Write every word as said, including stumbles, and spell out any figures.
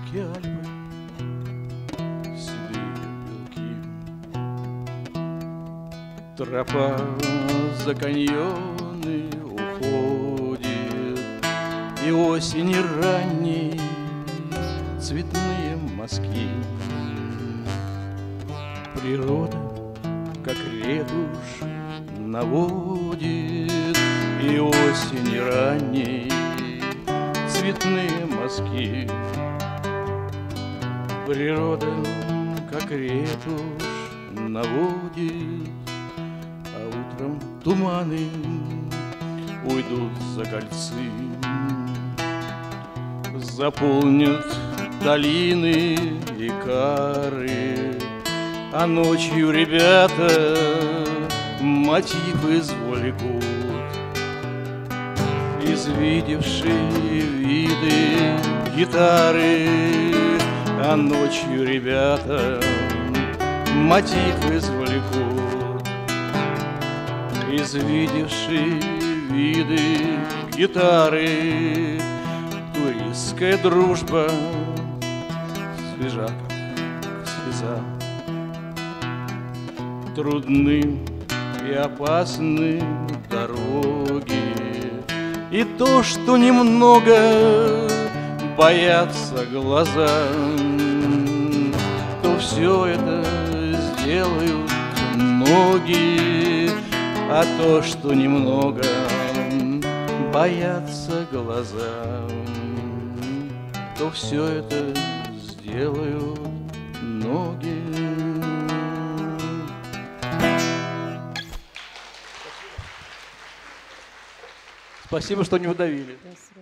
Высокие Альпы, седые белки. Тропа за каньоны уходит, и осени ранней цветные мазки. Природа, как ретушь, наводит, и осени ранней цветные мазки. Природа, как ретушь, наводит, а утром туманы уйдут за кольцы, заполнят долины и кары, а ночью ребята мотив извлекут, извидевшие виды гитары, а ночью ребята мотив извлекут, извидевшие виды гитары. Туристская дружба свежа, как слеза. Трудны и опасны дороги, и то, что немного боятся глаза, то все это сделают ноги, а то, что немного боятся глаза, то все это сделают ноги. Спасибо, что не удавили.